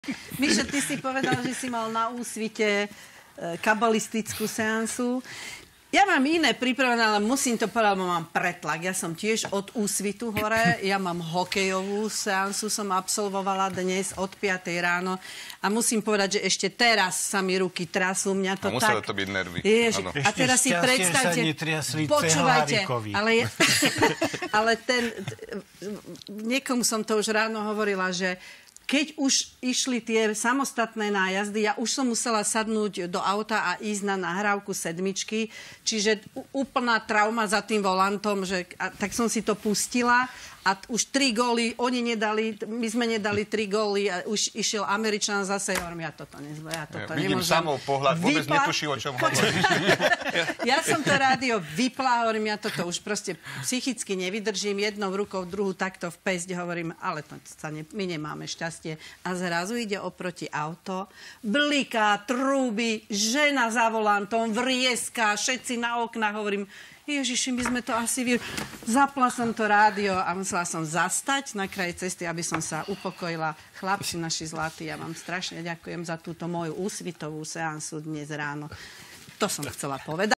Mišo, ty si povedal, že si mal na úsvite kabalistickú seansu. Ja mám iné pripravené, ale musím to povedať, bo mám pretlak. Ja som tiež od úsvitu hore. Ja mám hokejovú seansu, som absolvovala dnes od 5 ráno. A musím povedať, že ešte teraz sa mi ruky trasú. Mňa to a muselo to byť nervy. A teraz si predstavte... Počúvajte, ale niekomu som to už ráno hovorila, že keď už išli tie samostatné nájazdy, ja už som musela sadnúť do auta a ísť na nahrávku sedmičky, čiže úplná trauma za tým volantom, tak som si to pustila a už 3 góly, oni nedali, my sme nedali 3 góly a už išiel Američan zase, hovorím, ja toto nemôžem. Vidím samou pohľad, vôbec netuším, o čom hovoríš. Ja som to rádio vypla, hovorím, ja toto už proste psychicky nevydržím, jednou rukou, druhú takto v pesť, hovorím, ale to sa my nemáme šťastie. A zrazu ide oproti auto, bliká, trúby, žena za volantom, vrieska, všetci na oknách, hovorím, Ježiši, my sme to asi Zapla som to rádio a musela som zastať na kraji cesty, aby som sa upokojila. Chlapci naši zlatí, ja vám strašne ďakujem za túto moju úsvitovú seansu dnes ráno. To som chcela povedať.